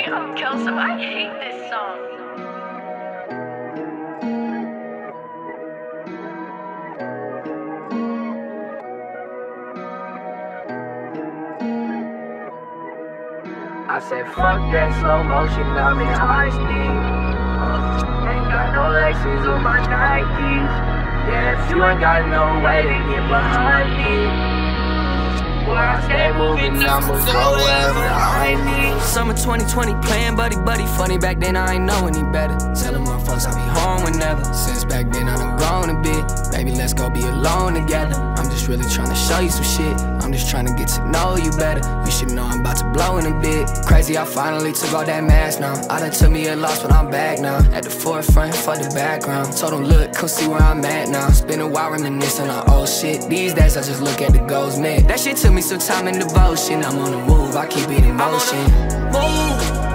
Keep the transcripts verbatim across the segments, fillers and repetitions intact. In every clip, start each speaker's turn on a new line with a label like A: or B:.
A: Damn, K L S O, I hate this song.
B: I said fuck that slow motion, I'm in high speed. uh, Ain't got no Lexus on my Nikes. Yeah, if you ain't got no way to get behind me, boy, I stay moving, I'ma go wherever I need.
C: Summer twenty twenty playing buddy buddy. Funny back then I ain't know any better. Tellin' my folks I be home whenever. Since back then I done grown a bit. Baby, let's go be alone together. I'm just really tryna show you some shit. I'm just tryna get to know you better. You should know I'm about to blow in a bit. Crazy, I finally took all that mask now. I done took me a loss, but I'm back now. At the forefront, fuck the background. Told them look, come see where I'm at now. It's been a while reminiscing on old shit. These days I just look at the goals, man. That shit took me some time and devotion. I'm on the move, I keep it in motion. Move,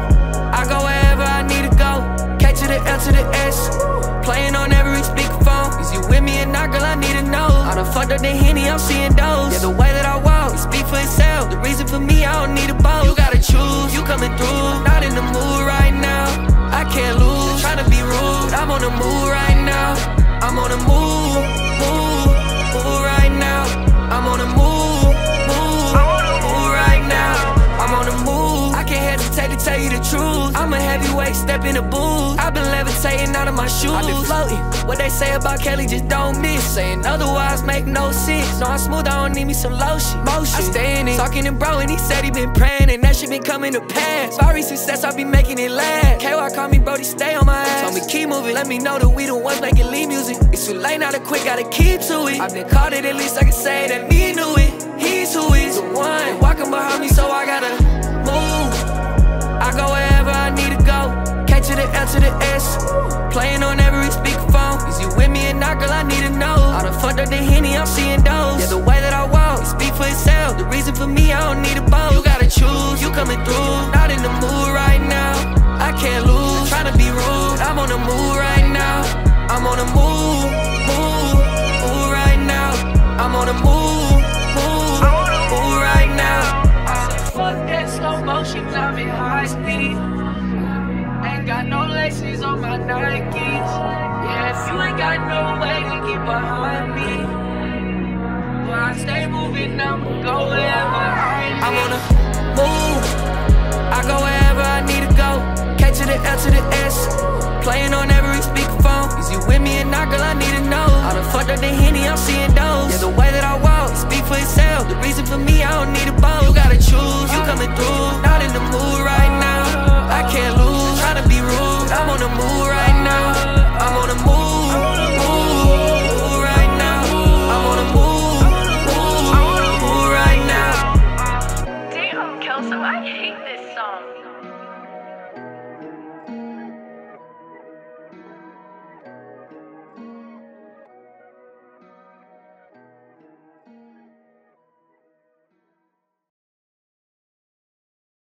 C: I go wherever I need to go. K to the L to the S, playing on every speakerphone. Is you with me or not, girl, I need to know. I done fucked up the Henny, I'm seeing those. Yeah, the way that I walk, it speak for itself. The reason for me, I don't need a boat. You gotta choose, you coming through. Not in the mood right now, I can't lose. Tryna be rude, I'm on the move right now. I'm on the move, move, move right now. I'm on the move, move, move right now. I'm on the move, I can't hesitate to tell you the truth. I'm a heavyweight, step in the booth. I've been levitating out of my shoes. I've been floating, what they say about Kelly just don't miss. Saying otherwise make no sense. No, I'm smooth, I don't need me some lotion. Motion, I stay in it, talking to bro and he said he been praying and that shit been coming to pass. Sorry success, I be making it last. K Y call me Brody, stay on my ass. Told me keep moving, let me know that we the ones making lead music. It's too late now to quit, gotta keep to it. I've been caught it, at least I can say that me knew it. He's who is the one walking behind me, so I gotta move. I go wherever I need to go. K to the L to the S, playing on every speakerphone. Is you with me or not, girl, I need to know. I done fucked up the Henny, I'm seeing those. Yeah, the way that I walk, it speak for itself. The reason for me, I don't need a boat. You gotta choose, you coming through. Not in the mood right now, I can't lose. Tryna be rude, I'm on the move right now. I'm on the move, move, move right now. I'm on the move, move, move right now.
B: I said fuck that slow motion, I'm in high speed. Ain't got no laces on my Nikes. Yeah, if you ain't got no way to get behind me, well, I stay moving, I'ma go wherever I need.
C: I'm on the move, I go wherever I need to go. K to the L to the S, playing on every speakerphone. Is you with me or not, girl, I need to know. I done fucked up the Henny, I'm seeing those. Yeah, the way that I walk, it speak for itself. The reason for me, I don't need a boat. You gotta choose, you coming through. Not in the mood right now, I can't lose. Tryna be rude, I'm on the move right now. I'm on the move, move, move right now. I'm on the move, move, move right now.
A: Damn, K L S O, I hate this song.